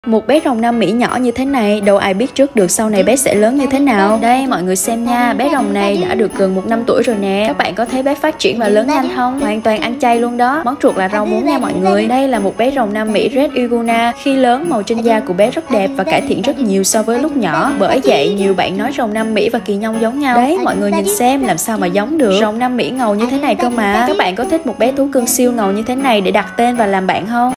Một bé rồng Nam Mỹ nhỏ như thế này, đâu ai biết trước được sau này bé sẽ lớn như thế nào. Đây mọi người xem nha, bé rồng này đã được gần 1 năm tuổi rồi nè. Các bạn có thấy bé phát triển và lớn nhanh không? Hoàn toàn ăn chay luôn đó. Món ruột là rau muống nha mọi người. Đây là một bé rồng Nam Mỹ Red Iguana. Khi lớn, màu trên da của bé rất đẹp và cải thiện rất nhiều so với lúc nhỏ. Bởi vậy, nhiều bạn nói rồng Nam Mỹ và kỳ nhông giống nhau. Đấy, mọi người nhìn xem, làm sao mà giống được. Rồng Nam Mỹ ngầu như thế này cơ mà. Các bạn có thích một bé thú cưng siêu ngầu như thế này để đặt tên và làm bạn không?